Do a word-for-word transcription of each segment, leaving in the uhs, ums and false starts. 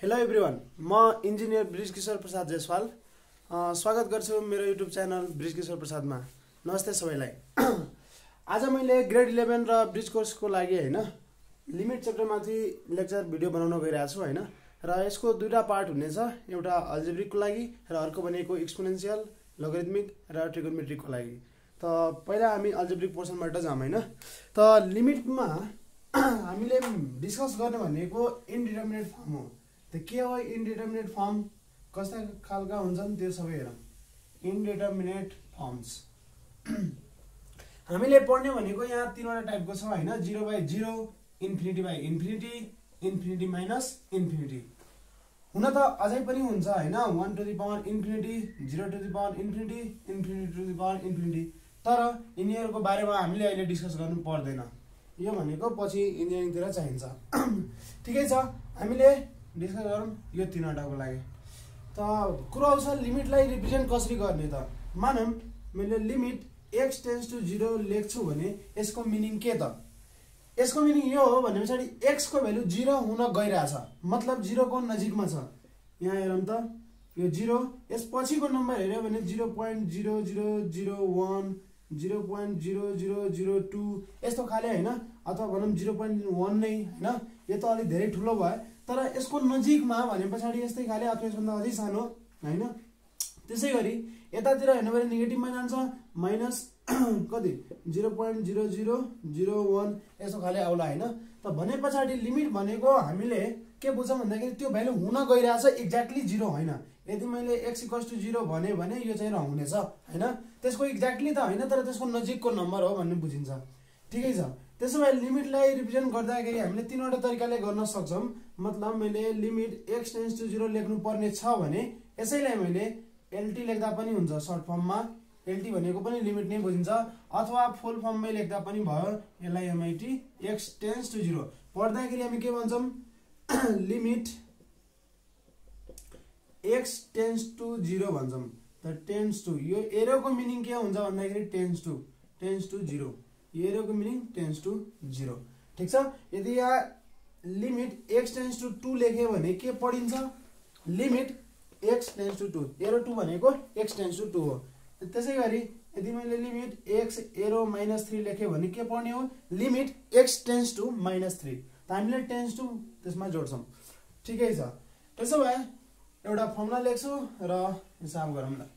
Hello everyone, म engineer Brijkishore Prasad Jaiswal स्वागत गर्छु मेरो युट्युब च्यानल ब्रिजकिशोर प्रसादमा। नमस्ते सबैलाई। आज मैले ग्रेड इलेभेन र ब्रिज कोर्सको लागि हैन लिमिट च्याप्टरमाथि लेक्चर भिडियो बनाउन गइरहेको छु हैन र यसको दुईटा पार्ट हुनेछ। एउटा अल्जेब्रिकको लागि र अर्को भनेको एक्सपोनेन्शियल, लोगरिथमिक र ट्रिगोनोमेट्रिकको लागि। त पहिला हामी अल्जेब्रिक पोर्सनबाट जाम हैन। त लिमिटमा हामीले डिस्कस गर्ने भनेको इन्डिटर्मिनेट फर्म हो। त के हो इन्डिटर्मिनेट फर्म, कस्ता खालका हुन्छन् त्यो सबै हेरौँ। इन्डिटर्मिनेट फर्म्स हामीले पढ्ने भनेको यहाँ तीनवटा टाइपको छ हैन। Zero by zero, infinity by infinity, infinity minus infinity. हुन त अझै पनि हुन्छ हैन, one to the power infinity, zero to the power infinity, infinity to the power infinity. तर यिनीहरूको बारेमा हामीले अहिले डिस्कस गर्नु पर्दैन, यो भनेको पछि इन्जिनियरिङतिर चाहिन्छ। ठिकै छ, हामीले डिस्कस गरौँ यो तीनवटाको लागि। त कुरा आउँछ लिमिटलाई रिप्रेजेन्ट कसरी गर्ने त। मानौँ मैले limit x tends to zero लेख्छु भने यसको मिनिङ के त? यसको मिनिङ यो हो भने पछाडि एक्स को भ्यालु जिरो हुन गइरहेछ, मतलब जिरोको नजिकमा छ। यहाँ हेरौँ त, यो जिरो, यस पछिको नम्बर हेऱ्यो भने zero point zero zero zero one, zero point zero zero zero two यस्तो खाले हैन, अथवा भनौँ जिरो पोइन्ट वान नै हैन। यो त अलिक धेरै ठुलो भयो, तर यसको नजिकमा भने पछाडि यस्तै खाले अथवा यसभन्दा अझै सानो हैन। त्यसै गरी यतातिर हेर्नु भने नेगेटिभमा जान्छ, माइनस कति zero point zero zero zero one यस्तो खाले आउला हैन। त भने पछाडि लिमिट भनेको हामीले के बुझ्छौँ भन्दाखेरि त्यो भ्यालु हुन गइरहेछ, एक्ज्याक्टली जिरो होइन। यदि मैले एक्स इक्वल्स टु जिरो भने भने यो चाहिँ रहनेछ हैन। त्यसको एक्ज्याक्टली त होइन, तर त्यसको नजिकको नम्बर हो भन्ने बुझिन्छ। ठिकै छ। त्यसो भए लिमिटलाई रिप्रेजेन्ट गर्दाखेरि हामीले तीनवटा तरिकाले गर्न सक्छौँ। मतलब मैले limit x tends to zero लेख्नु पर्ने छ भने यसैलाई मैले एलटी लेख्दा पनि हुन्छ, सर्ट फर्ममा एलटी भनेको पनि लिमिट नै बुझिन्छ, अथवा फुल फर्ममै लेख्दा पनि भयो, यसलाई limit x tends to zero. पढ्दाखेरि हामी के भन्छौँ, limit x tends to zero भन्छौँ। त टेन्स टु, यो एरोको मिनिङ के हुन्छ भन्दाखेरि tends to tends to zero, एरोको मिनिङ टेन्स टु जिरो। ठिक छ। यदि यहाँ limit x tends to two लेख्यो भने के पढिन्छ, limit x tends to two, arrow two भनेको एक्स टेन्स टु टू हो। त्यसै गरी यदि मैले limit x arrow minus three लेख्यो भने के पढ्ने हो, limit x tends to minus three. त हामीले टेन्स टु त्यसमा जोड्छौँ। ठिकै छ। त्यसो भए एउटा फर्मुला लेख्छु र हिसाब गरौँ न।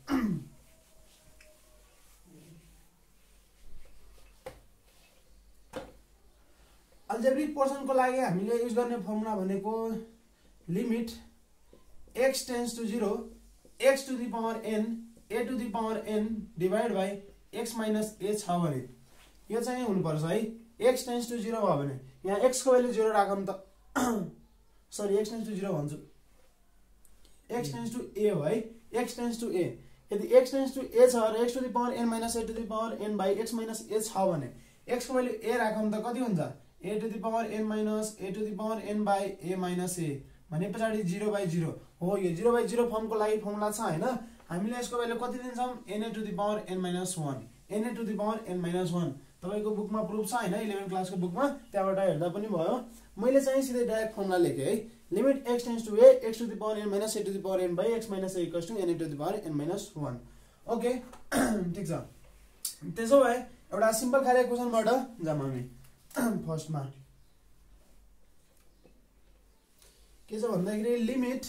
अल्जेब्रिक पोर्सनको लागि हामीले युज गर्ने फर्मुला भनेको limit x tends to zero, x to the power n, a to the power n divide by x minus a छ भने यो चाहिँ हुनुपर्छ है। एक्स टेन्स टु जिरो भयो भने यहाँ एक्स को भ्यालु जिरो राखौँ त, sorry x tends to zero भन्छु, एक्स टेन्स टु ए हो है, एक्स टेन्स टु ए। यदि एक्स टेन्स टु ए छ र x to the power n minus a to the power n by x minus a छ भने x को value ए राखौँ त कति हुन्छ, a to the power n minus a to the power n by a minus a भने पछाडि zero by zero हो। यो जिरो बाई जिरो फर्मको लागि फर्मुला छ हैन। हामीले यसको भ्यालु कति लिन्छौँ, n a to the power n minus one, n a to the power n minus one. तपाईँको बुकमा प्रुफ छ हैन, इलेभेन क्लासको बुकमा, त्यहाँबाट हेर्दा पनि भयो। मैले चाहिँ सिधै डाइरेक्ट फर्मुला लेखेँ है, limit x tends to a, x to the power n minus a to the power n by x minus a equals to n a to the power n minus one. Okay, ठिक छ। त्यसो भए एउटा simple खाले क्वेसनबाट जाम हामी। फर्स्टमा के छ भन्दाखेरि limit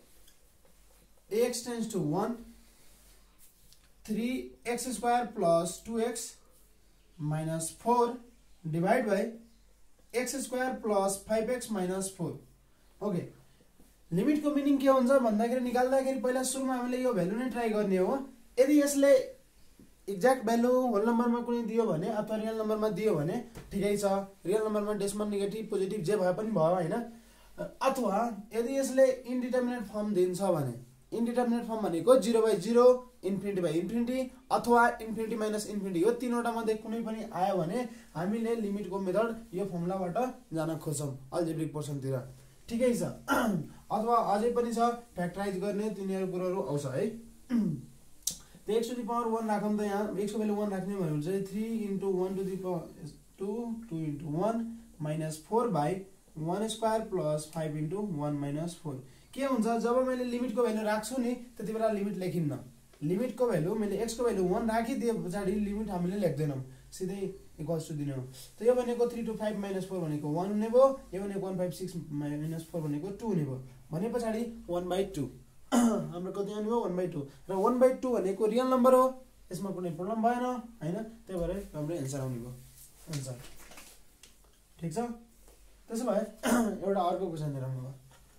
x tends to one, three x square plus two x minus four divide by x square plus five x minus four. Okay, लिमिटको मिनिङ के हुन्छ भन्दाखेरि निकाल्दाखेरि पहिला सुरुमा हामीले यो भ्यालु नै ट्राई गर्ने हो। यदि यसले एक्ज्याक्ट भ्यालु होल नम्बरमा कुनै दियो भने अथवा रियल नम्बरमा दियो भने ठिकै छ, रियल नम्बरमा डेसिमल नेगेटिभ पोजिटिभ जे भए पनि भयो हैन। अथवा यदि यसले इन्डिटर्मिनेट फर्म दिन्छ भने, इन्डिटर्मिनेट फर्म भनेको zero by zero, infinity by infinity अथवा इन्फिनिटी माइनस इन्फिनिटी, यो तीनवटा मध्ये कुनै पनि आयो भने हामीले लिमिटको मेथड यो फर्मुलाबाट जान खोज्छौँ अल्जेब्रिक पोर्सनतिर। ठिकै छ। अथवा अझै पनि छ फ्याक्टराइज गर्ने, तिनीहरू कुराहरू आउँछ है। त x to the power one राखौँ त, यहाँ एक्स को भ्यालु वान राख्ने भने चाहिँ three into one to the power two, two into one minus four by one square plus five into one minus four. के हुन्छ जब मैले लिमिटको भ्यालु राख्छु नि त्यति बेला लिमिट लेखिन्न लिमिटको भ्यालु मैले x को भ्यालु one राखिदिए पछाडी लिमिट हामीले लेख्दैनौं सिधै इक्वल्स टु दिने हो त यो भनेको three to five minus four भनेको one हुने भयो यो भनेको one fifty-six minus four भनेको two हुने भयो भने पछाडी one by two हाम्रो कति आउने भयो one by two र one by two भनेको रियल नम्बर हो यसमा कुनै प्रब्लम भएन हैन त्यही भएर हाम्रो आन्सर आउने भयो आन्सर ठीक छ त्यसो भए एउटा अर्को क्वेशन हेरौँ अब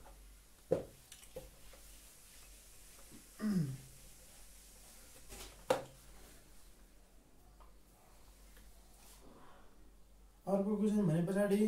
अर्को क्वेशन भने पछाडी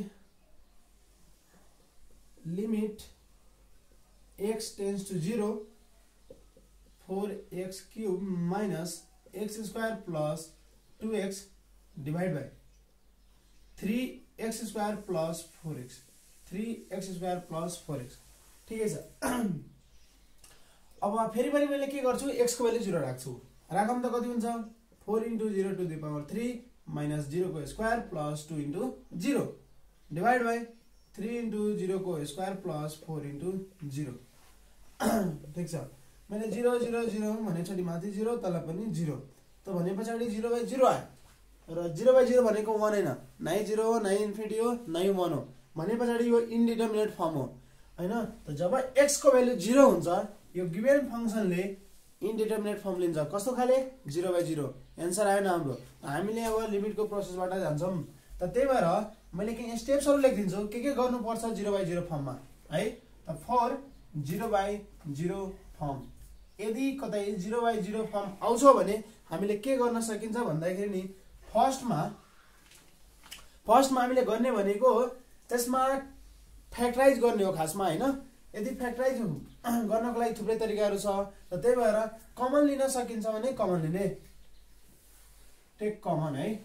limit x tends to zero four x cube minus x square plus two x divided by three x square plus four x three x square plus four x ठीक छ अब फेरि पनि मैले के गर्छु x को भ्यालु zero राख्छु राखम त कति हुन्छ four into zero to the power three minus zero को square plus two into zero divided by three into zero को square plus four into zero ठीक छ मैले zero zero zero भने छडी माथि zero तल पनि zero त भने पछाडी zero by zero आयो र zero by zero भनेको one हैन नाइ zero हो नाइ इन्फिनिटी हो नाइ one हो भने पछाडी यो इन्डिटरमिनेट फर्म हो हैन त जब x को भ्यालु zero हुन्छ यो गिवन फंक्सनले इन्डिटरमिनेट फर्म लिन्छ कस्तो खाले zero by zero आन्सर आएन हाम्रो हामीले अब लिमिटको प्रोसेसबाट जान्छौं त त्यही भएर मैले के स्टेप्सहरु लेख्दिन्छु के के गर्नु पर्छ zero by zero फर्ममा है त फर zero by zero फर्म यदि कतै zero by zero फर्म आउँछ भने हामीले के गर्न सकिन्छ भन्दाखेरि नि फर्स्टमा फर्स्टमा हामीले गर्ने भनेको त्यसमा फ्याक्टराइज गर्ने हो खासमा हैन यदि फ्याक्टराइज गर्नको लागि थुप्रै तरिकाहरु छ र त्यही भएर कमन लिन सकिन्छ भने कमन लिने टेक कमन है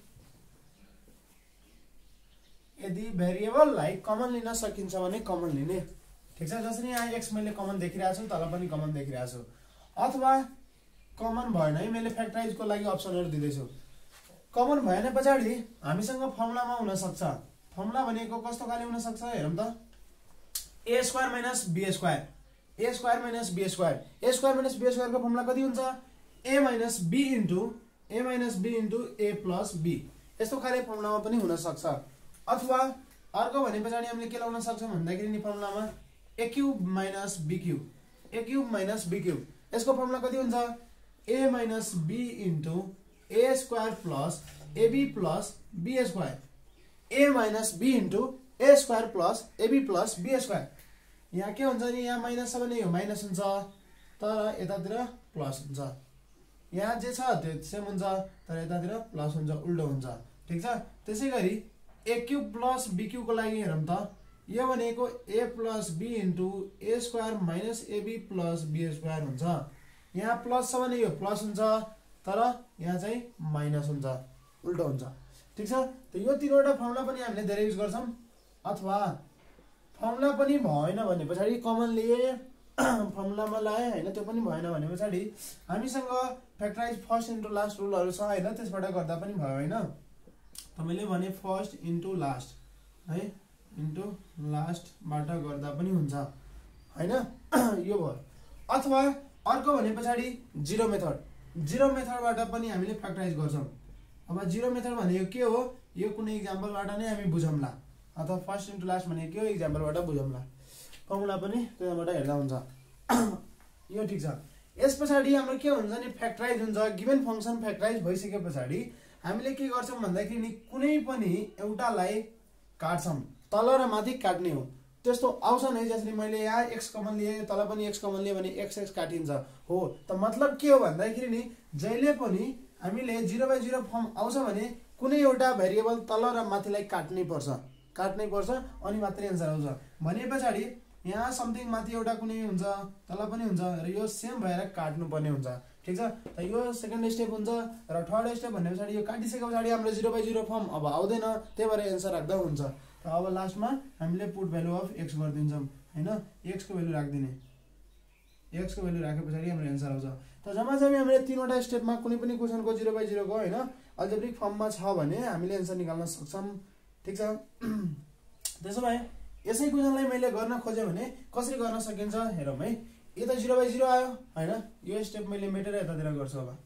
यदि भेरिएबललाई कमन लिन सकिन्छ भने कमन लिने ठीक छ जसरी यहाँ x मैले कमन देखिरहेको छु तल पनि कमन देखिरहेको छु अथवा कमन भएन है मैले फ्याक्टराइजको लागि अप्सनहरु दिदै छु कमन भएन पछाडी हामीसँग फर्मुलामा हुन सक्छ फर्मुला भनेको कस्तो खाले हुन सक्छ हेरौं त a square minus b square a square minus b square a square minus b square को फर्मुला कति हुन्छ a minus b into a minus b into a plus b यस्तो खाले फर्मुलामा पनि हुन सक्छ अथवा अर्को भने पछाडी हामीले के लाउन सक्छौं भन्दाखेरि नि फर्मुलामा a cube minus b cube a cube minus b cube यसको फर्मुला कति हुन्छ a minus b into a square plus ab plus b square a minus b into a square plus ab plus b square यहाँ के हुन्छ नि यहाँ minus छ भने यो माइनस हुन्छ तर यतातिर प्लस हुन्छ यहाँ जे छ त्यो सेम हुन्छ तर यतातिर प्लस हुन्छ उल्टो हुन्छ ठीक छ त्यसैगरी a cube plus b cube को लागि हेरौं त यो भनेको a plus b into a square minus ab plus b square हुन्छ यहाँ प्लस छ भने यो प्लस हुन्छ तर यहाँ चाहिँ माइनस हुन्छ उल्टो हुन्छ ठीक छ त यो तीनवटा फर्मुला पनि हामीले धेरै युज गर्छौं अथवा फर्मुला पनि भएन भने पछाडी कमन लिए फर्मुलामा लाए हैन त्यो पनि भएन भने पछाडी हामीसँग फ्याक्टराइज फर्स्ट इन्टु लास्ट रुलहरु छ हैन त्यसबाट गर्दा पनि भयो हैन त मैले भने फर्स्ट इन्टु लास्ट है इन्टु लास्ट बाट गर्दा पनि हुन्छ हैन यो भयो अथवा अर्को भने पछाडी जीरो मेथड जीरो मेथडबाट पनि हामीले फ्याक्टराइज गर्छौं अब जीरो मेथड भनेको के हो यो कुनै एक्जाम्पलबाट नै हामी बुझौँला अथवा फर्स्ट इन्टु लास्ट भनेको के हो एक्जाम्पलबाट बुझौँला फर्मुला पनि त्यहाँबाट हेर्दा हुन्छ यो ठीक छ यसपछि हाम्रो के हुन्छ नि फ्याक्टराइज हुन्छ गिवन फंक्सन फ्याक्टराइज भइसके पछाडी हामीले के गर्छौं भन्दाखेरि नि कुनै पनि एउटालाई काट्छौं तल र माथि काट्ने हो त्यस्तो आउँछ नै जसरी मैले यहाँ x कमन लिए तल पनि x कमन लिए भने x x काटिन्छ हो त मतलब के हो भन्दाखेरि नि जहिले पनि हामीले zero by zero फर्म आउँछ भने कुनै एउटा भेरिएबल तल र माथिलाई काट्नै पर्छ काट्नै पर्छ अनि मात्रै आन्सर आउँछ भने पछाडी यहाँ समथिङ माथि एउटा कुनै हुन्छ तल पनि हुन्छ र यो सेम भएर काट्नु पर्ने हुन्छ ठीक छ त यो सेकेन्ड स्टेप हुन्छ र थर्ड स्टेप भन्ने पछाडी यो काटिसके पछाडी हाम्रो zero by zero फर्म अब आउँदैन त्यही भएर आन्सर राख्दा हुन्छ त अब लास्टमा हामीले पुट भ्यालु अफ x गर्दिन्छौं हैन x को भ्यालु राख्दिने x को भ्यालु राखे पछाडी हाम्रो आन्सर आउँछ त जम्मा-जम्मी हामीले तीनवटा स्टेपमा कुनै पनि क्वेशनको zero by zero को हैन अल्जेब्रिक फर्ममा छ भने हामीले आन्सर निकाल्न सक्छौं ठीक छ त्यसो भए यसै क्वेसनलाई मैले गर्न खोजे भने कसरी गर्न सकिन्छ हेरौँ है। यो त जिरो बाई जिरो आयो हैन, यो स्टेप मैले मेटेर यतातिर गर्छु अब।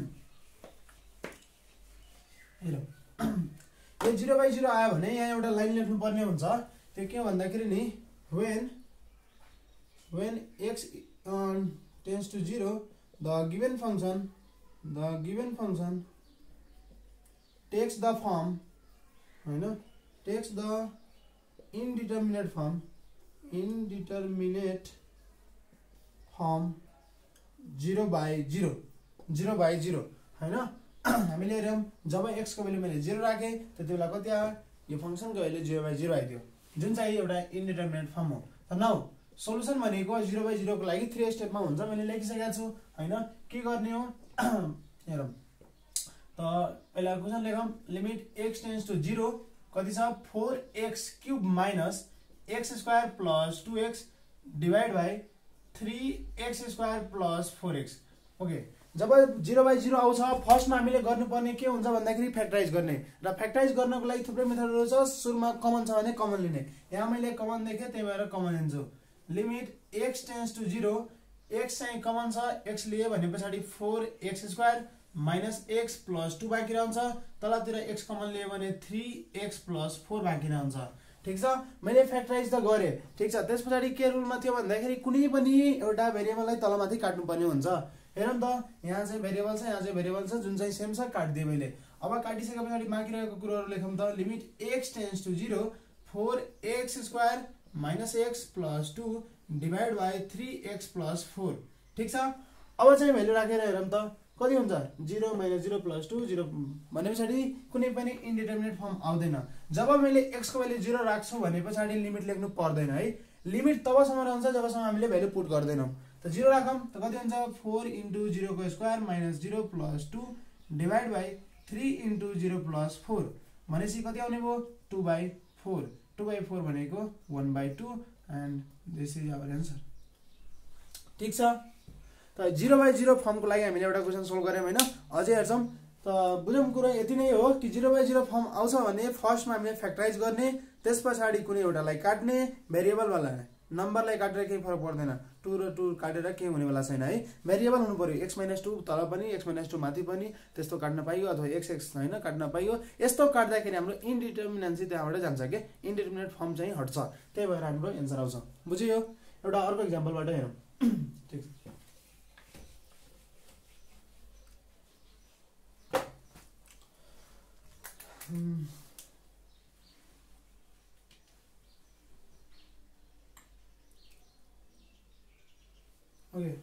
हेरौँ यो जिरो बाई जिरो आयो भने यहाँ एउटा लाइन लेख्नु पर्ने हुन्छ। त्यो के भन्दाखेरि नि when when x uh, tends to zero, the given function the given function takes the form हैन takes the indeterminate form indeterminate form zero by zero zero by zero हैन। हामीले हेरौँ जब x को भ्यालु मैले zero राखे त्यति बेला कति आयो, यो फंक्सन को भ्यालु zero by zero आइदियो, जुन चाहिँ एउटा इन्डिटरमिनेट फर्म हो। त नाउ सोलुसन भनेको zero by zero को लागि थ्री स्टेपमा हुन्छ, मैले लेखिसकेको छु हैन। के गर्ने हो हेरौँ त पहिला क्वेशन लेखौँ। Limit x tends to zero कति छ four x cube minus x square plus two x divide by three x square plus four x. Okay, जब zero by zero आउँछ फर्स्टमा हामीले गर्नुपर्ने के हुन्छ भन्दाखेरि फ्याक्टराइज गर्ने, र फ्याक्टराइज गर्नको लागि थुप्रै मेथडहरु छ। सुरुमा कमन छ भने कमन लिने, यहाँ मैले कमन देखे त्यही भएर कमन लिन्छु। Limit x tends to zero, x चाहिँ कमन छ, x लिए भने पछाडी four x square minus x plus two बाँकी रहन्छ, तलतिर x कमन लिए भने थ्री एक्स प्लस फोर बाँकी रहन्छ। ठीक छ, मैले फ्याक्टराइज त गरे। ठीक छ, त्यसपछि के रुलमा थियो भन्दाखेरि कुनै पनि एउटा भेरिएबललाई तलमाथि काट्नु पर्ने हुन्छ। हेरौँ त यहाँ चाहिँ भेरिएबल छ, यहाँ चाहिँ भेरिएबल छ, जुन चाहिँ सेम छ काट्दिए मैले। अब काटिसके पछाडी बाँकी रहेको कुराहरु लेखौँ त। Limit x tends to zero, four x square minus x plus two divide by three x plus four. ठीक छ, अब चाहिँ भ्यालु राखेर हेरौँ त कति हुन्छ, zero minus zero plus two zero भने पछाडी कुनै पनि इन्डिटरमिनेट फर्म आउँदैन। जब मैले x को भ्यालु zero राख्छु भने पछाडी लिमिट लेख्नु पर्दैन है। लिमिट तबसम्म रहन्छ जबसम्म हामीले भ्यालु पुट गर्दैनौं। त zero राखौं त कति हुन्छ फोर इन्टु zero को square minus zero plus two divide by three into zero plus four भनेपछि कति आउने भयो two by four. Two by four भनेको one by two and this is our answer. ठीक छ, त zero by zero फर्म को लागि हामीले एउटा क्वेशन सोल्भ गर्यौं हैन। अझै हेर्छौं त बुझौं कुरा यति नै हो कि zero by zero फर्म आउँछ भने फर्स्टमा हामीले फ्याक्टराइज गर्ने, त्यसपछि कुनै एउटालाई काट्ने, भेरिएबल वाला नम्बरलाई काटेर केही फरक पर्दैन, टू र टू काटेर के हुने वाला छैन है। भेरिएबल हुनु पर्यो, x माइनस टू तल पनि x माइनस टू माथि पनि त्यस्तो काट्न पाइयो, अथवा x x हैन काट्न पाइयो। यस्तो काट्दाखेरि हाम्रो इन्डिटरमिनेन्सी त्यहाँबाट जान्छ के, इन्डिटरमिनेट फर्म चाहिँ हट्छ। त्यही भएर हाम्रो आन्सर आउँछ। बुझियो? एउटा अर्को एक्जाम्पलबाट हेरौँ। ठीक छ, Hmm. Okay.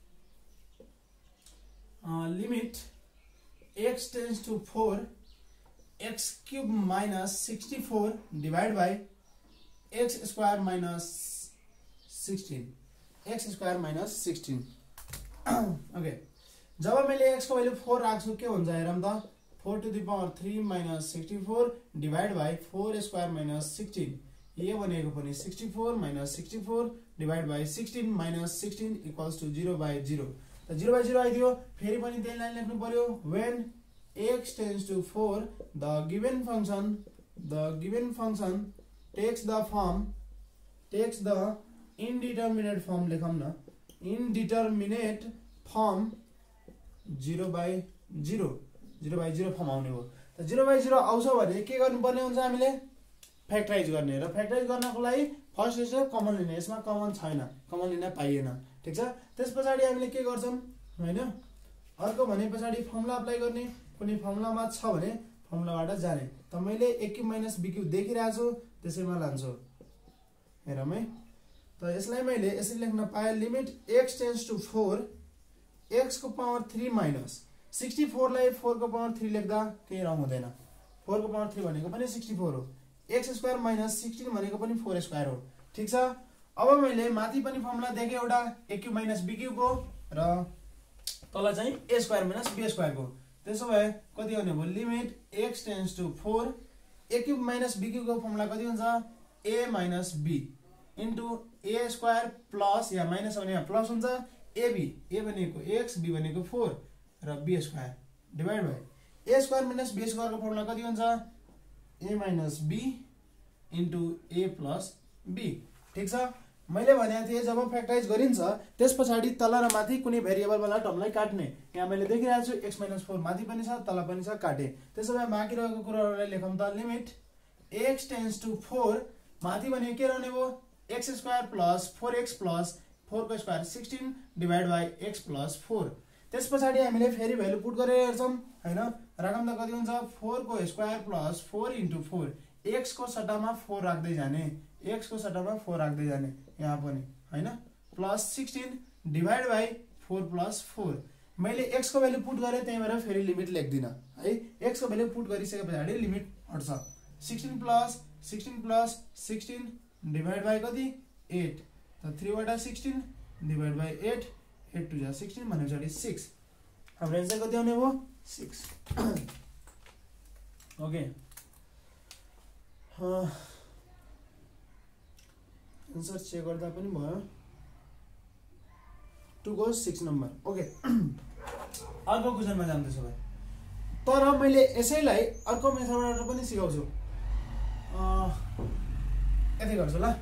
Uh, limit x tends to four, x cube minus sixty-four divided by x square minus sixteen. x square minus sixteen. Okay. जब मैले x को भ्यालु फोर राख्छु के हुन्छ हेरौँ त। Four to the power three minus sixty-four divided by four square minus sixteen. ये भनेको पनि sixty-four minus sixty-four divided by sixteen minus sixteen equals to zero by zero. त zero by zero आइदियो। फेरि पनि त्यही लाइन लेख्नु पर्यो। When x tends to four, the given function the given function takes the form takes the indeterminate form लेखौँ न, indeterminate form zero by zero. zero by zero form आउने हो। त zero by zero आउँछ भने के गर्नुपर्ने हुन्छ, हामीले फ्याक्टराइज गर्ने, र फ्याक्टराइज गर्नको लागि फर्स्ट स्टेप कमन लिने। यसमा कमन छैन, कमन लिन पाइएन। ठीक छ, त्यसपछि हामीले के गर्छौं हैन, अर्को भने पछाडी फर्मुला अप्लाई गर्ने। कुनै फर्मुलामा छ भने फर्मुलाबाट जाने। त मैले a cube minus b cube देखिरहेको छु, त्यसैमा लान्छु। हेरौँ है, त यसलाई मैले यसरी लेख्न पाए। Limit x tends to four, x को पावर थ्री माइनस sixty-four लाई फोर को पावर थ्री लेख्दा केही रङ हुँदैन। फोर को पावर थ्री भनेको पनि sixty-four हो। x स्क्वायर माइनस सिक्सटीन भनेको पनि फोर स्क्वायर हो। ठीक छ, अब मैले माथि पनि फर्मुला देखे एउटा a cube minus b cube को, र तल चाहिँ a square minus b square को। त्यसो भए कति आउने भयो, limit x tends to four, a cube minus b cube को फर्मुला कति हुन्छ, a minus b into a square plus, या माइनस भने यहाँ प्लस हुन्छ, ab, a भनेको x, b भनेको फोर र b square divide by a square minus b square को फर्मुला कति हुन्छ, a minus b into a plus b. ठीक छ, मैले भनेको थिएँ जब फ्याक्टराइज गरिन्छ त्यसपछि तल र माथि कुनै भेरिएबल वाला टर्मलाई काट्ने। यहाँ मैले देखिरहेको छु x माइनस फोर माथि पनि छ तल पनि छ, काटे। त्यसो भए बाँकी रहेको कुराहरूलाई लेखौँ त। Limit x tends to four, माथि भने के रहने भयो x square plus four x plus four को square sixteen divide by x plus four. त्यस पछाडि हामीले फेरि भ्यालु पुट गरेर हेर्छौँ हैन, रकम त कति हुन्छ फोर को square plus four into four, x को सट्टामा फोर राख्दै जाने, x को सट्टामा फोर राख्दै जाने यहाँ पनि हैन, plus sixteen divide by four plus four. मैले x को भ्यालु पुट गरेँ त्यही भएर फेरि लिमिट लेख्दिन है। x को भ्यालु पुट गरिसके पछाडि लिमिट हट्छ। Sixteen plus sixteen plus sixteen divide by कति एट, त थ्री वटा sixteen divide by eight, eight two जा सिक्सटीन भने पछाडि सिक्स। हाम्रो एन्सर कति आउने भयो सिक्स। ओके, एन्सर चेक गर्दा पनि भयो, टू को सिक्स नम्बर। ओके, अर्को क्वेसनमा जान्दैछु भाइ, तर मैले यसैलाई अर्को मेथडबाट पनि सिकाउँछु। यति गर्छु ल।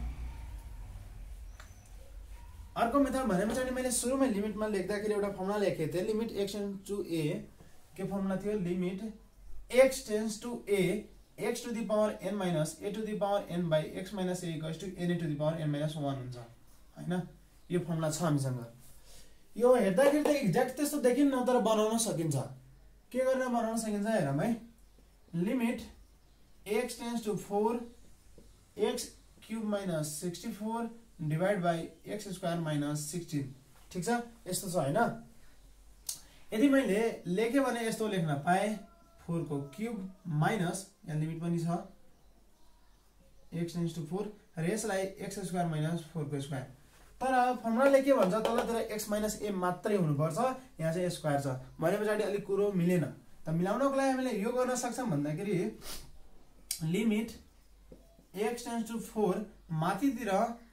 अर्को मेथड भने पछाडि मैले सुरुमै लिमिटमा लेख्दाखेरि एउटा फर्मुला लेखेको थिएँ, limit x tends to a. के फर्मुला थियो, limit x tends to a x to the power n minus a to the power n by x minus a equals to n a to the power n minus one हुन्छ हैन। यो formula छ हामीसँग। यो हेर्दाखेरि त exact त्यस्तो देखिन्न, तर बनाउन सकिन्छ। के गरेर बनाउन सकिन्छ हेरौँ है। Limit x tends to four x cube minus sixty four divide by x square minus sixteen. ठिक छ, यस्तो छ हैन। यदि मैले लेखेँ भने यस्तो लेख्न पाएँ, फोर को क्यूब माइनस यहाँ लिमिट पनि छ एक्स टेन्ड्स टु फोर र यसलाई एक्स स्क्वायर माइनस फोर को स्क्वायर। तर फर्मुलाले के भन्छ, तलतिर एक्स माइनस ए मात्रै हुनुपर्छ, यहाँ चाहिँ स्क्वायर छ भने पछाडि अलिक कुरो मिलेन। त मिलाउनको लागि हामीले यो गर्न सक्छौँ भन्दाखेरि limit x tends to four माथितिर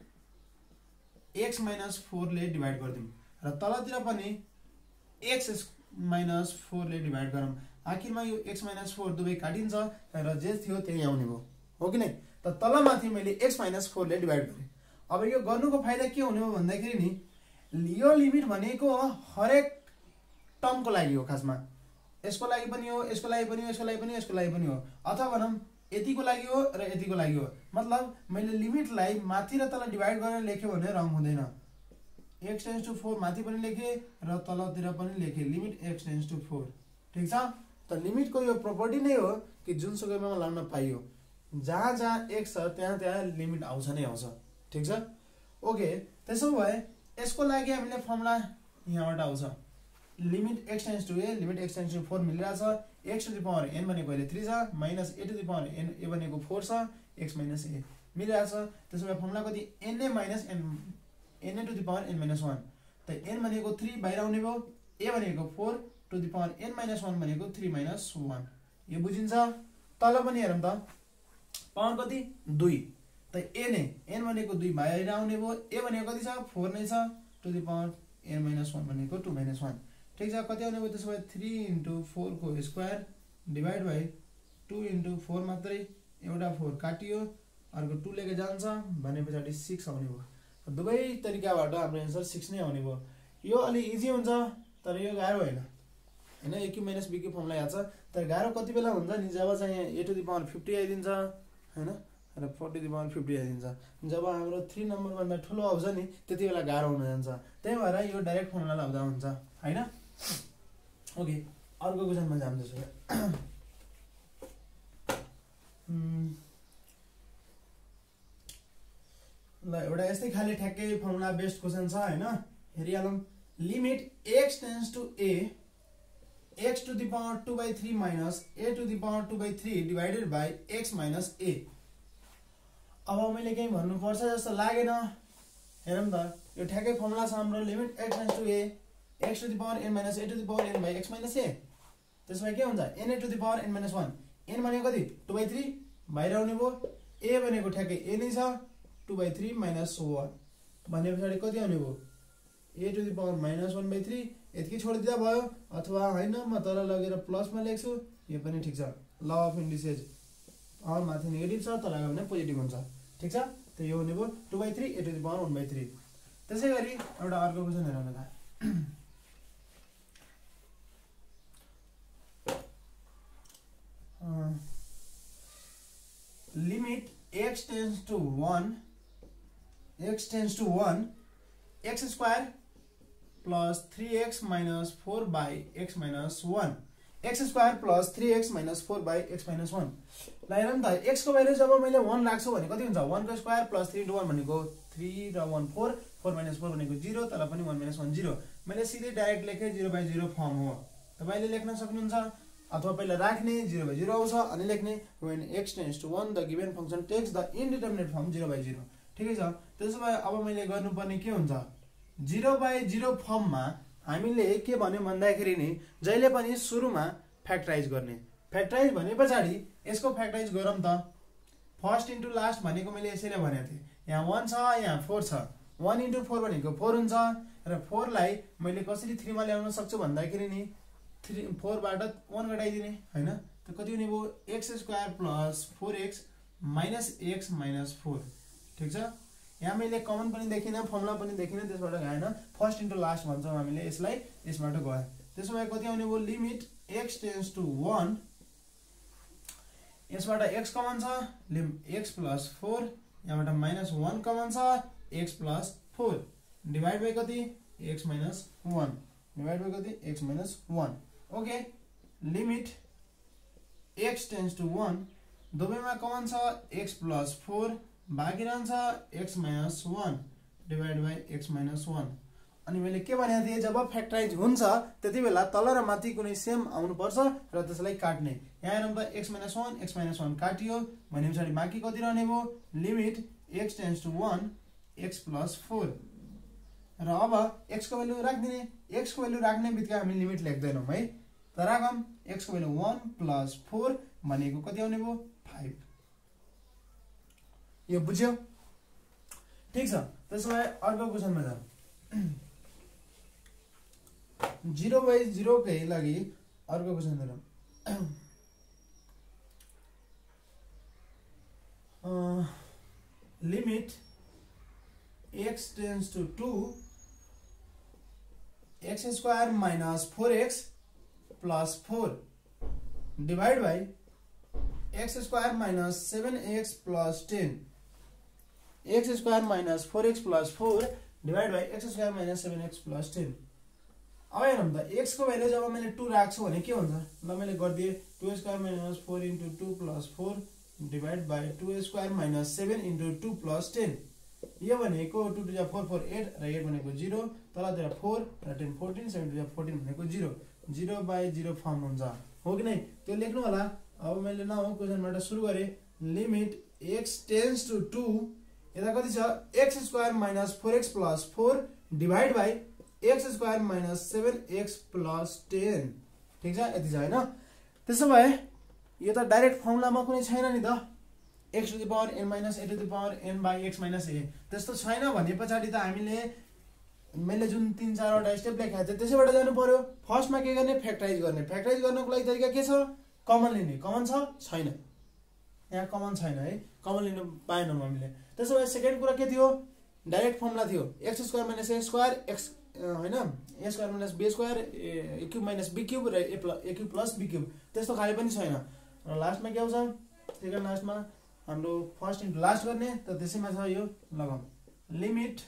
एक्स माइनस फोरले डिभाइड गरिदिउँ र तलतिर पनि एक्स माइनस फोरले डिभाइड गरौँ। आखिरमा यो एक्स माइनस फोर दुवै काटिन्छ र जे थियो त्यही आउने भयो, हो कि नै। त तल माथि मैले एक्स माइनस फोरले डिभाइड गरेँ। अब यो गर्नुको फाइदा के हुने हो भन्दाखेरि नि, यो लिमिट भनेको हरेक टर्मको लागि हो खासमा। यसको लागि पनि हो, यसको लागि पनि हो, यसको लागि पनि, यसको लागि पनि हो, अथवा भनौँ यतिको लागि हो र यतिको लागि हो। मतलब मैले लिमिटलाई माथि र तल डिभाइड गरेर लेख्यो भने रङ हुँदैन। एक्स टेन्ड्स टु फोर माथि पनि लेखेँ र तलतिर पनि लेखेँ, limit x tends to four. ठिक छ, त लिमिटको यो प्रपर्टी नै हो कि जुनसुकैमा लाउन पाइयो, जहाँ जहाँ एक्स छ त्यहाँ त्यहाँ लिमिट आउँछ नै आउँछ। ठिक छ, ओके। त्यसो भए यसको लागि हामीले फर्मुला यहाँबाट आउँछ, limit x tends to a limit x tends to four मिलिरहेछ। X to the power n भनेको अहिले थ्री छ, minus a to the power n a भनेको फोर छ, एक्स माइनस ए मिलिरहेछ। त्यसो भए फर्मुला कति, n a minus n n a to the power n minus one. त एन भनेको थ्री बाहिर आउने भयो, ए भनेको four to the power n minus one भनेको थ्री माइनस वान। यो बुझिन्छ। तल पनि हेरौँ त, पावर कति दुई, त एन ए एन भनेको दुई बाहिर आउने भयो, ए भनेको कति छ फोर नै छ, to the power n minus one भनेको टू माइनस वान। ठिक छ, कति आउने भयो त्यसो भए थ्री इन्टु फोर को square divide by two into four मात्रै, एउटा फोर काटियो, अर्को टू लेके जान्छ भने पछाडि सिक्स आउने भयो। दुवै तरिकाबाट हाम्रो एन्सर सिक्स नै आउने भयो। यो अलि इजी हुन्छ, तर यो गाह्रो होइन हैन। A cube minus b cube formula याद छ, तर गाह्रो कति बेला हुन्छ नि, जब चाहिँ a to the power fifty आइदिन्छ हैन र four to the power fifty आइदिन्छ। जब हाम्रो थ्री नम्बरभन्दा ठुलो आउँछ नि त्यति बेला गाह्रो हुन जान्छ। त्यही भएर यो डाइरेक्ट फर्मुला लाउँदा हुन्छ हैन। ओके, अर्को क्वेसनमा जान्दैछु। ल, एउटा यस्तै खाली ठ्याक्कै फर्मुला बेस्ड क्वेसन छ हैन, हेरिहालौँ। Limit x tends to a x to the power two by three minus a to the power two by three divided by x minus a. अब मैले केही भन्नुपर्छ जस्तो लागेन, हेरौँ त। यो ठ्याक्कै फर्मुला छ हाम्रो, limit x tends to a x to the power n minus a to the power n by x minus a. त्यसमा के हुन्छ, n a to the power n minus one. N भनेको कति टू बाई थ्री बाहिर आउने भयो, a भनेको ठ्याक्कै ए नै छ, two by three minus one भने पछाडि कति आउने भयो, a to the power minus one by three. यतिकै छोडिदिँदा भयो, अथवा होइन म तल लगेर प्लसमा लेख्छु, यो पनि ठिक छ। ल अफ इन्डिसेज, पावर माथि नेगेटिभ छ, तल गयो भने पोजिटिभ हुन्छ। ठिक छ, त यो हुने भयो two by three a to the power one by three. त्यसै गरी एउटा अर्को क्वेसन हेरौँ त limit x tends to one x tends to one x square plus three x minus four by x minus one x square plus three x minus four by x minus one. ल हेर नि त x को value जब मैले वन राख्छु भने कति हुन्छ वन को square plus three into one भनेको थ्री र one four four minus four भनेको जिरो तल पनि वन माइनस वन जिरो। मैले सिधै डाइरेक्ट लेखेँ जिरो बाई जिरो फर्म हो। तपाईँले लेख्न सक्नुहुन्छ अथवा पहिला राख्ने जिरो बाई जिरो आउँछ अनि लेख्ने when x tends to one the given function takes the indeterminate form zero by zero. ठिकै छ। त्यसो भए अब मैले गर्नुपर्ने के हुन्छ जिरो बाई जिरो फर्ममा हामीले के भन्यो भन्दाखेरि नि जहिले पनि सुरुमा फ्याक्टराइज गर्ने। फ्याक्टराइज भने पछाडि यसको फ्याक्टराइज गरौँ त फर्स्ट इन्टु लास्ट भनेको मैले यसरी भनेको थिएँ यहाँ वन छ यहाँ फोर छ वन इन्टु फोर भनेको फोर हुन्छ र फोरलाई मैले कसरी थ्रीमा ल्याउन सक्छु भन्दाखेरि नि थ्री फोरबाट वन घटाइदिने होइन त कति हुने भयो x square plus four x minus x minus four. ठिक छ। यहाँ मैले कमन पनि देखिनँ फर्मुला पनि देखिनँ त्यसबाट गएन फर्स्ट इन्टु लास्ट भन्छौँ हामीले यसलाई यसबाट गयो। त्यसो भए कति आउने भयो limit x tends to one यसबाट एक्स कमन छ लिम एक्स प्लस फोर यहाँबाट माइनस वन कमन छ x plus four divide by कति x minus one divide by कति x minus one. Okay limit x tends to one दुवैमा common छ x plus four बाँकी रहन्छ x minus one divide by x minus one. अनि मैले के भनेको थिएँ जब फ्याक्टराइज हुन्छ त्यति बेला तल र माथि कुनै सेम आउनुपर्छ र त्यसलाई काट्ने। यहाँ हेरौँ त x minus one x minus one काटियो भने पछाडि बाँकी कति रहने भयो limit x tends to one x plus four र अब एक्स को भ्यालु राखिदिने एक्स को भ्यालु राख्ने बित्तिकै हामी लिमिट लेख्दैनौँ है त राखौँ एक्स को भ्यालु वन प्लस फोर भनेको कति आउने भयो फाइभ। यो बुझ्यो। ठिक छ। त्यसो भए अर्को क्वेसनमा जाउँ जिरो बाई जिरो कै लागि अर्को क्वेसन हेरौँ limit x tends to two x square minus four x plus four divide by x square minus seven x plus ten x square minus four x plus four divide by x square minus seven x plus ten. अब हेरौँ त x को value जब मैले two राख्छु भने के हुन्छ ल मैले गरिदिएँ two square minus four into two plus four divide by two square minus seven into two plus ten. यो भनेको टू टू जा फोर फोर एट र एट भनेको जिरो तलतिर फोर र टेन फोर्टिन सेवन टू जा फोर्टिन भनेको zero zero by zero form हुन्छ हो कि नै त्यो लेख्नु होला। अब मैले न क्वेसनबाट सुरु गरेँ limit x tends to two यता कति छ x square minus four x plus four divide by x square minus seven x plus ten. ठिक छ यति छ होइन। त्यसो भए यो त डाइरेक्ट फर्मुलामा कुनै छैन नि त x to the power n minus a to the power n by x minus a त्यस्तो छैन भने पछाडि त हामीले मैले जुन तिन चारवटा स्टेप लेखाएको थिएँ त्यसैबाट जानु पर्यो। फर्स्टमा के गर्ने फ्याक्टराइज गर्ने फ्याक्टराइज गर्नको लागि तरिका के छ कमन लिने कमन छ छैन यहाँ कमन छैन है कमन लिनु पाएनौँ हामीले। त्यसो भए सेकेन्ड कुरा के थियो डाइरेक्ट फर्मुला थियो x square minus a square x होइन a square minus b square a cube minus b cube र a plus a cube plus b cube त्यस्तो खाले पनि छैन। र लास्टमा के आउँछ सेकेन्ड लास्टमा हाम्रो फर्स्ट इन्टु लास्ट गर्ने त त्यसैमा छ यो लगाउँ लिमिट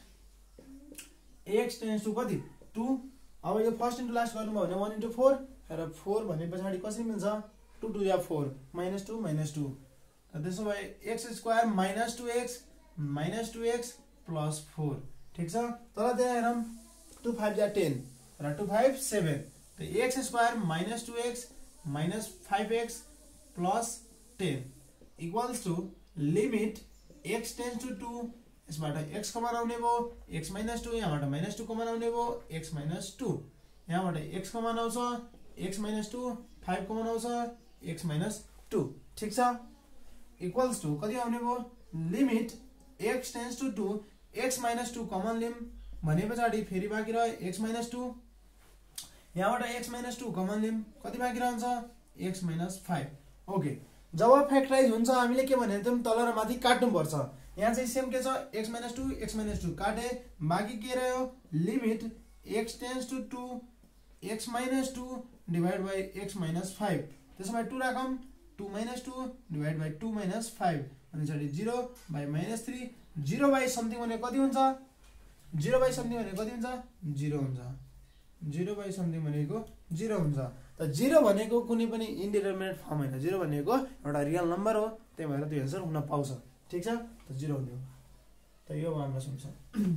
एक्स टेन्स टु कति टू। अब यो फर्स्ट इन्टु लास्ट गर्नुभयो भने वन इन्टु फोर र फोर भने पछाडि कसरी मिल्छ टू टू या four minus two minus two त्यसो भए x square minus two x minus two x plus four. ठिक छ। तर त्यहाँ हेरौँ टू फाइभ या टेन र टू फाइभ सेभेन त x square minus two x minus five x plus ten equals to limit x tends to two यसबाट x common आउने भयो एक्स माइनस टू यहाँबाट माइनस टू कमन आउने भयो x minus two यहाँबाट x common आउँछ x minus two five common आउँछ x minus two. ठिक छ। इक्वल्स टू कति आउने भयो limit x tends to two x minus two common lim भने पछाडि फेरि बाँकी रह्यो एक्स माइनस टू यहाँबाट x minus two common lim कति बाँकी रहन्छ एक्स माइनस फाइभ। ओके जब फ्याक्टराइज हुन्छ हामीले के भनेको थियौँ तल र माथि काट्नुपर्छ यहाँ चाहिँ सेम के छ x minus two x minus two काटे बाँकी के रह्यो limit x tends to two x minus two divided by x minus five त्यसो भए two राखौं two minus two divided by two minus five अनि zero by minus three zero by something भने कति हुन्छ zero by something भने कति हुन्छ zero हुन्छ zero by something भनेको zero हुन्छ त zero भनेको कुनै पनि इन्डिटरमिनेट फर्म हैन zero भनेको एउटा रियल नम्बर हो त्यही भएर त्यो आन्सर हुन पाउँछ ठीक छ त zero हुने हो त यो हाम्रो सल्युसन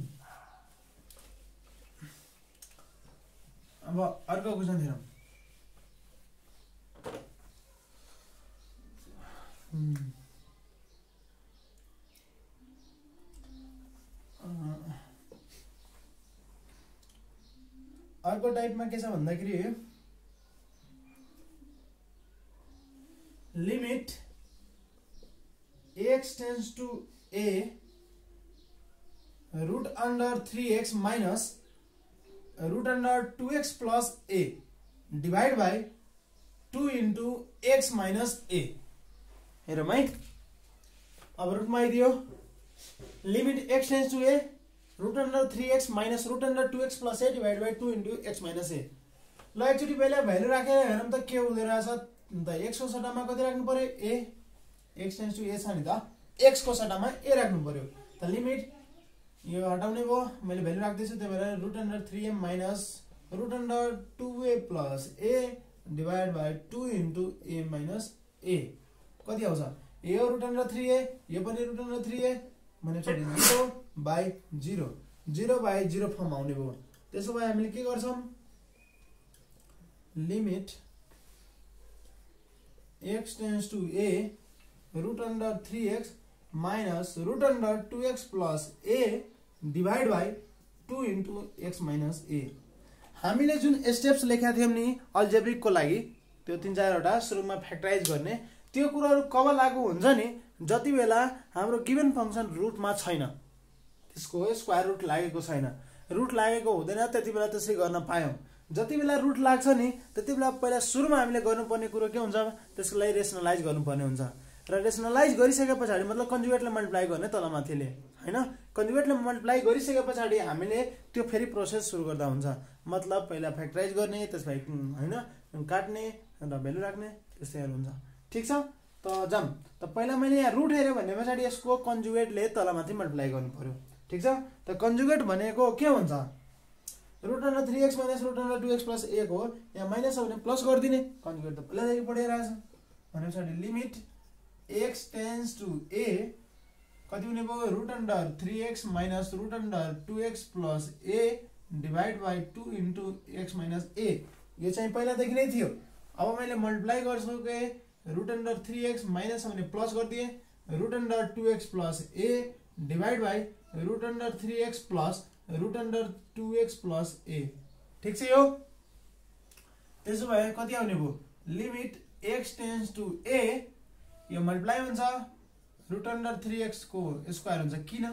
अब अर्को क्वेशन हेरौं अर्को टाइपमा के छ भन्दाखेरि limit x tends to a root under three x minus root under two x plus a divided by two into x minus a हेरौँ है अब रुटमा आइदियो limit x tends to a root under three x minus root under two x plus a divided by two into x minus a ल एकचोटी पहिला value राखेर हेरौँ त के हुँदै रहेछ त x को सट्टामा कति राख्नु पर्यो a x tends to a छ नि त x को सट्टामा a राख्नु पर्यो त लिमिट यो हटाउने भयो मैले भ्यालु राख्दै छु त्यही भएर root under three m minus root under two a plus a divided by two into a minus a कति आउँछ यो root under three a यो पनि root under three a भनेपछि zero by zero zero by zero form आउने भयो त्यसो भए हामीले के गर्छौं limit x tends to a root under three x minus root under two x plus a divided by two into x minus a हामीले जुन स्टेप्स लेखेका थियौं नि अल्जेब्रिक को लागि त्यो तीन चार वटा सुरुमा फ्याक्टराइज गर्ने त्यो कुराहरु कब लागू हुन्छ नि जति बेला हाम्रो गिवन फंक्सन रुटमा छैन त्यसको स्क्वायर रुट लागेको छैन रुट लागेको हुँदैन त्यति बेला त्यसै गर्न पायौं जति बेला रुट लाग्छ नि त्यति बेला पहिला सुरुमा हामीले गर्नुपर्ने कुरो के हुन्छ त्यसको लागि रेशनलाइज गर्नुपर्ने हुन्छ र रेशनलाइज गरिसकेपछि मतलब कन्जुगेटले मल्टिप्लाई गर्ने तलमाथिले हैन कन्जुगेटले मल्टिप्लाई गरिसकेपछि हामीले त्यो फेरि प्रोसेस सुरु गर्दा हुन्छ मतलब पहिला फ्याक्टराइज गर्ने त्यसपछि हैन काट्ने र भ्यालु राख्ने त्यस्तै हुन्छ ठीक छ त जाम त पहिला मैले यहाँ रुट हेर्यो भने पछाडी यसको कन्जुगेटले तलमाथि मल्टिप्लाई गर्नु पर्यो ठीक छ त कन्जुगेट भनेको के हुन्छ root under three x minus root under two x plus a को यहाँ माइनस हो भने प्लस गर्दिने कन्जुगेट त पहिलादेखि पढिरहेछ भनेपछि limit x tends to a कति हुने भयो root under three x minus root under two x plus a divided by two into x minus a यो चाहिँ पहिलादेखि नै थियो अब मैले मल्टिप्लाई गर्छु के root under three x minus भने प्लस गर्दिए root under two x plus a divided by root under three x plus root under two x plus a ठीक छ यो त्यसो भए कति आउने भयो limit x tends to a यो मल्टिप्लाई हुन्छ root under three x को स्क्वायर हुन्छ किन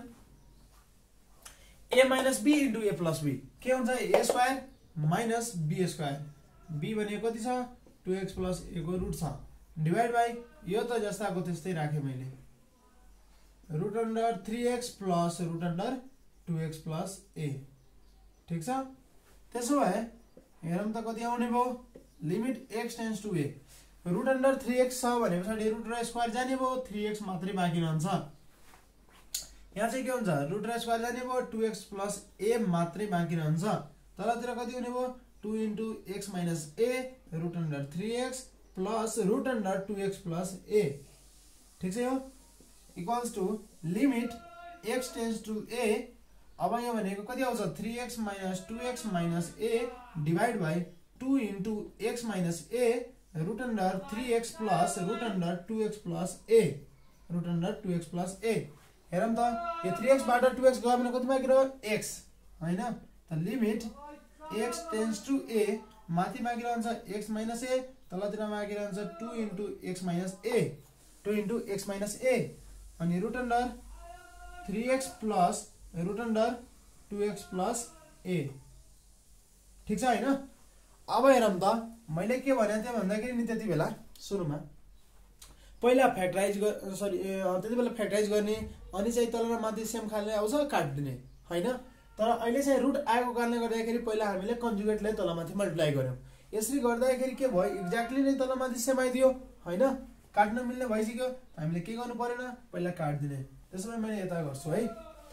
a minus b into a plus b के हुन्छ a square minus b square b भनेको कति छ two x plus a को रुट छ डिवाइड बाइ यो त जस्ताको त्यस्तै राखे मैले root under three x plus root under two x plus a ठीक छ त्यसो भए हेरौं त कति आउने भयो limit x tends to a root under three x छ भनेपछि रुट र स्क्वायर जाने भयो three x मात्रै बाँकी रहन्छ यहाँ चाहिँ के हुन्छ रुट र स्क्वायर जाने भयो two x plus a मात्रै बाँकी रहन्छ तलतिर कति हुने भयो two into x minus a root under three x plus root under two x plus a ठीक छ यो equals to limit x tends to a अब यहाँ भनेको कति आउँछ three x minus two x minus a divided by two into x minus a root under three x plus root under two x plus a root under two x plus a हेरौं त यो three x बाट two x गयो भने कति बाँकी रह्यो x हैन त limit x tends to a माथि बाँकी रहन्छ x minus a तलतिर बाँकी रहन्छ two into x minus a two into x minus a अनि root under three x plus root under two x plus a ठीक छ हैन अब हेरौं त मैले के भने थिए भन्दाखेरि नि त्यति बेला सुरुमा पहिला फ्याक्टराइज गर सरी त्यति बेला फ्याक्टराइज गर्ने अनि चाहिँ तल र माथि सेम खालले आउँछ काट्दिने हैन। तर अहिले चाहिँ रुट आएको कारणले गर्दाखेरि पहिला हामीले कन्जुगेटलाई तल माथि मल्टिप्लाई गर्यौं। यसरी गर्दाखेरि के भयो एक्ज्याक्टली नै तल माथि सेम आइदियो हैन। काट्न मिल्ने भइसक्यो। हामीले के गर्नु परेन पहिला काट्दिने। त्यसैले मैले यता गर्छु है।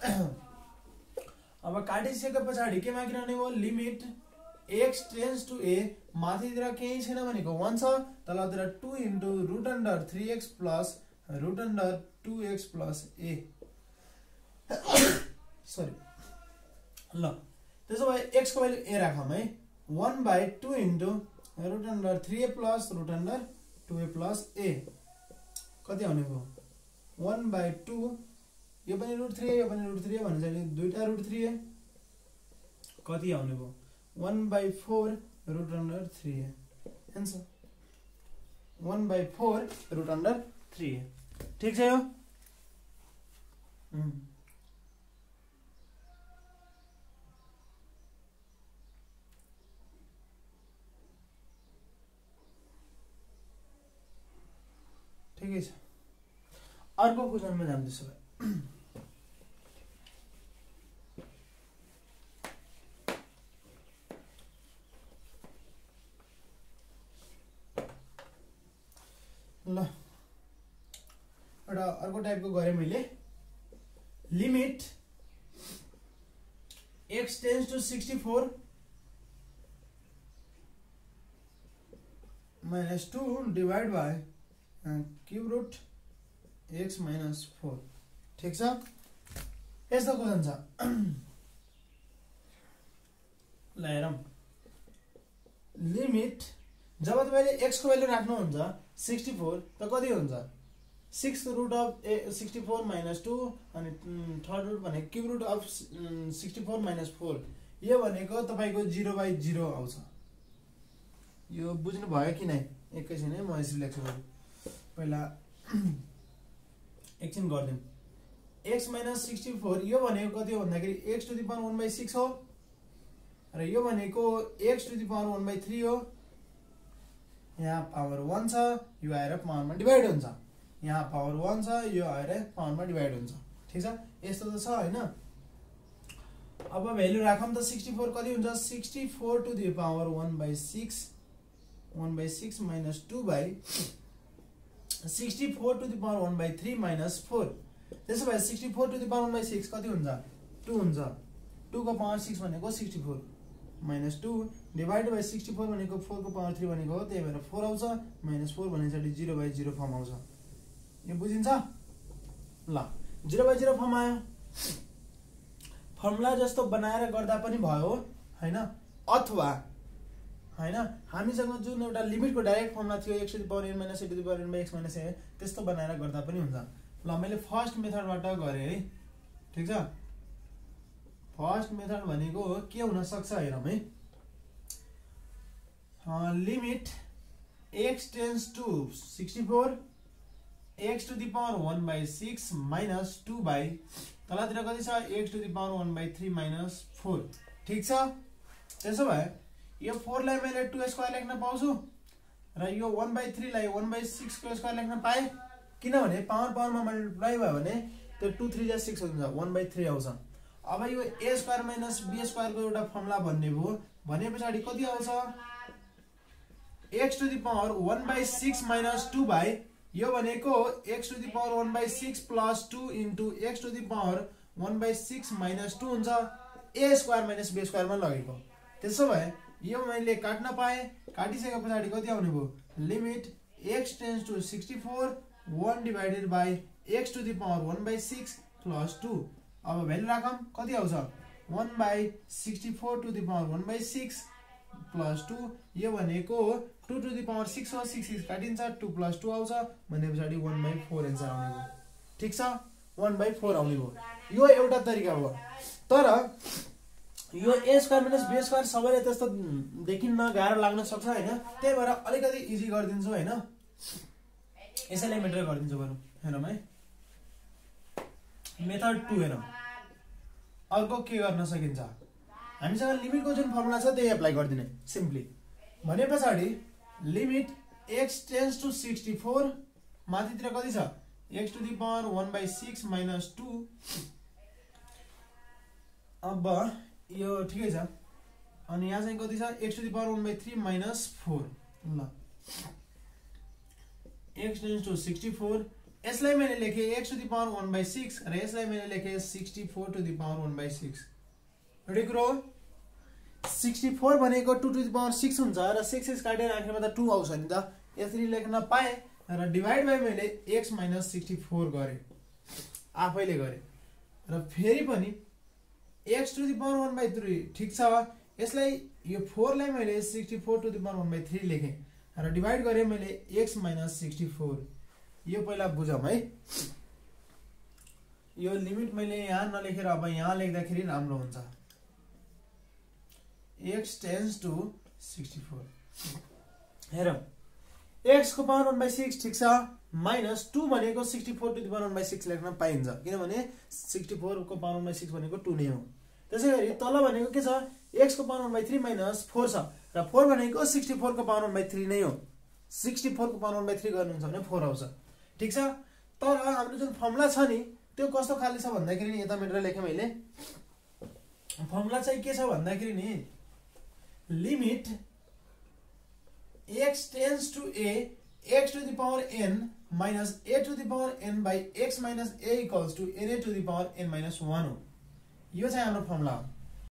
अब काटिसके पछाडी के मागिरहने हो limit x tends to a माथितिर केही छैन भनेको one छ तलतिर two into root under three x plus root under two x plus a सरी ल त्यसो भए x को भ्यालु a राखौं है one by two into root under three a plus root under two a plus a कति आउने भयो one by two यो पनि root three यो पनि root three भने चाहिँ दुईटा root three कति आउने भयो one by four root under three answer one by four root under three ठीक छ यो हम्म ठिकै छ अर्को क्वेशनमा जान्दैछु ल एउटा अर्को टाइपको गरे मैले limit x tends to sixty-four minus two divided by uh, cube root x minus four ठीक छ यस्तो क्वेशन छ ल हेरौं लिमिट जब तपाईले x को भ्यालु राख्नु हुन्छ sixty-four त कति हुन्छ six root of sixty-four minus two अनि थर्ड रुट भने cube root of sixty-four minus four यो भनेको तपाईको zero by zero आउँछ यो बुझ्नु भयो कि नै एकैछिन है म यसरी लेख्छु पहिला एकछिन गर्दिम x minus sixty-four यो भनेको कति हो भन्दाखेरि x to the power one by six हो र यो भनेको x to the power one by three हो यहाँ पावर one छ यो आएर पावर मा डिवाइड हुन्छ यहाँ पावर one छ यो आएर पावर मा डिवाइड हुन्छ ठीक छ यस्तो त छ हैन अब भ्यालु राखौं त sixty-four कति हुन्छ sixty-four to the power one by six one by six minus two by sixty-four to the power one by three minus four त्यसो भए sixty-four to the power one by six कति हुन्छ two हुन्छ two को power six भनेको sixty-four minus two divided by sixty-four भनेको four को power three भनेको हो त्यही भएर four आउँछ minus four भनेपछि zero by zero फर्म आउँछ यो बुझिन्छ ल zero by zero फर्म आयो फर्मुला जस्तो बनाएर गर्दा पनि भयो हैन अथवा हैन हामीसँग जुन एउटा लिमिटको डाइरेक्ट फर्मुला थियो x to the power n minus a to the power n by x minus a त्यस्तो बनाएर गर्दा पनि हुन्छ ल मैले फर्स्ट मेथडबाट गरे है ठीक छ फर्स्ट मेथड भनेको के हुन सक्छ हेरौं है limit x tends to sixty-four x to the power one by six minus two by तलतिर कति छ x to the power one by three minus four ठीक छ त्यसो भए यो four लाई मैले two स्क्वायर लेख्न पाउँछु र यो one by three लाई one by six को स्क्वायर लेख्न पाए किनभने पावर पावरमा मल्टिप्लाई भयो भने त्यो two three जा six हुन्छ one by three आउँछ अब यो a square minus b square को एउटा फर्मुला भन्ने भो भनेपछि कति आउँछ x to the power one by six minus two by यो भनेको x to the power one by six plus two into x to the power one by six minus two हुन्छ a square minus b square मा लगेको त्यसो भए यो मैले काट्न पाए काटिसकेपछि कति आउने भो limit x tends to sixty-four one divided by x to the power one by six plus two अब भ्यालु राखौं कति आउँछ one by sixty-four to the power one by six plus two यो भनेको two to the power six हो six six काटिन्छ two plus two आउँछ भनेपछि one by four आन्सर आउने भयो ठीक छ one by four आउने भयो यो एउटा तरिका हो तर यो a square minus b square सबैले त्यस्तो देखिन्न गाह्रो लाग्न सक्छ हैन त्यही भएर अलिकति इजी गर्दिन्छु हैन यसैले मेटर गर्दिन्छु बरु हेरौं है मेथड two हेरौं अर्को के गर्न सकिन्छ हामीसँग लिमिटको जुन फर्मुला छ त्यही एप्लाई गर्दिने सिम्पली भनेपछि limit x tends to sixty-four माथितिर कति छ x to the power one by six minus two. अब यो ठिकै छ अनि यहाँ चाहिँ कति छ x to the power one by three minus four. ल x tends to sixty-four. यसलाई मैले लेखे x to the power one by six र यसलाई मैले लेखे sixty-four to the power one by six. Ready कुरो sixty-four भनेको two to the power six हुन्छ र six six काटेर आखिरमा त two आउँछ नि त. यसरी लेख्न पाए र डिभाइड बाइ मैले x minus sixty-four गरे आफैले गरे र फेरि पनि x to the power one by three ठीक छ. यसलाई यो four लाई मैले sixty-four to the power one by three लेखे र डिभाइड गरे मैले x minus sixty-four. यो पहिला बुझौँ है. यो लिमिट मैले यहाँ नलेखेर अब यहाँ लेख्दाखेरि राम्रो हुन्छ. x tends to sixty-four. हेरौँ x को पावर one by six ठीक छ माइनस two भनेको sixty-four to the power one by six लेख्न पाइन्छ किनभने sixty-four को पावर one by six भनेको two नै हो. त्यसैगरी तल भनेको के छ x को power one by three minus four छ र four भनेको sixty-four को पावर one by three नै हो. sixty-four को पावर one by three गर्नुहुन्छ भने four आउँछ. ठीक छ. तर हाम्रो जुन फर्मुला छ नि त्यो कस्तो खाले छ भन्दाखेरि नि यता मेटेर लेखे मैले. फर्मुला चाहिँ के छ भन्दाखेरि नि limit x tends to a x to the power n minus a to the power n by x minus a equals to na to the power n minus one हो. यो चाहिँ हाम्रो फर्मुला हो.